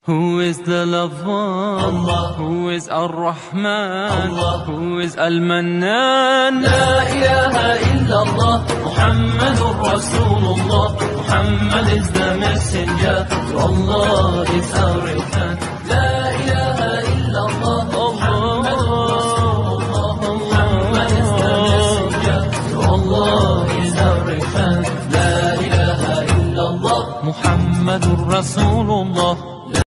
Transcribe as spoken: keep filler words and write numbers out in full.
Who is the loved one? Allah. Who is Ar-Rahman? Allah. Who is Al-Mannan? La ilaha illallah, Muhammadur Rasulullah. Muhammad is the messenger, to Allah is our